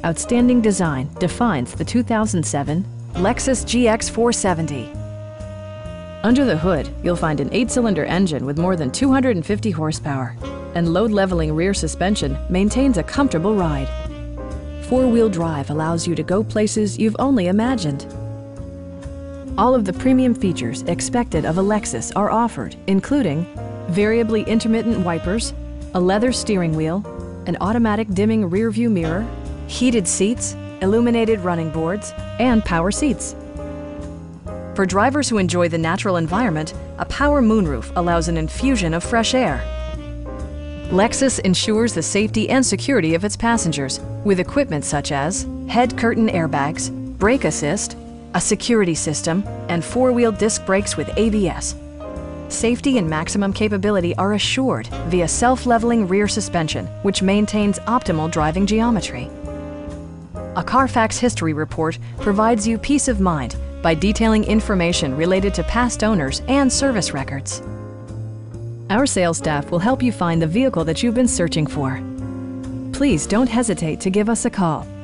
Outstanding design defines the 2007 Lexus GX 470. Under the hood, you'll find an 8-cylinder engine with more than 250 horsepower, and load-leveling rear suspension maintains a comfortable ride. 4-wheel drive allows you to go places you've only imagined. All of the premium features expected of a Lexus are offered, including variably intermittent wipers, a leather steering wheel, an automatic dimming rear-view mirror, heated seats, illuminated running boards, and power seats. For drivers who enjoy the natural environment, a power moonroof allows an infusion of fresh air. Lexus ensures the safety and security of its passengers with equipment such as head curtain airbags, brake assist, a security system, and 4-wheel disc brakes with ABS. Safety and maximum capability are assured via self-leveling rear suspension, which maintains optimal driving geometry. A Carfax history report provides you peace of mind by detailing information related to past owners and service records. Our sales staff will help you find the vehicle that you've been searching for. Please don't hesitate to give us a call.